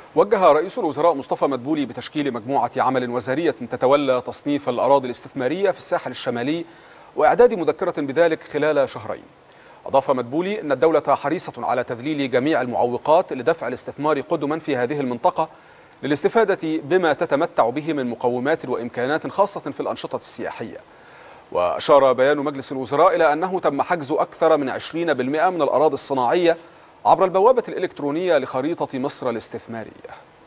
وجه رئيس الوزراء مصطفى مدبولي بتشكيل مجموعة عمل وزارية تتولى تصنيف الأراضي الاستثمارية في الساحل الشمالي وإعداد مذكرة بذلك خلال شهرين. أضاف مدبولي أن الدولة حريصة على تذليل جميع المعوقات لدفع الاستثمار قدما في هذه المنطقة للاستفادة بما تتمتع به من مقومات وإمكانات خاصة في الأنشطة السياحية. وأشار بيان مجلس الوزراء إلى أنه تم حجز أكثر من 20% من الأراضي الصناعية عبر البوابة الإلكترونية لخريطة مصر الاستثمارية.